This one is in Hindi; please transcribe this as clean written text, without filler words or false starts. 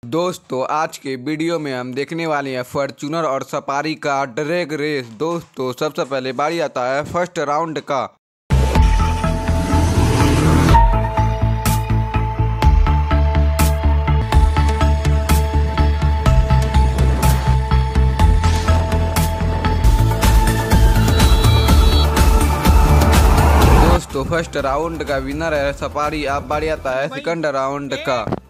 दोस्तों आज के वीडियो में हम देखने वाले हैं फॉर्च्यूनर और सफारी का ड्रैग रेस। दोस्तों सबसे पहले बारी आता है फर्स्ट राउंड का। दोस्तों फर्स्ट राउंड का विनर है सफारी। अब बारी आता है सेकंड राउंड का।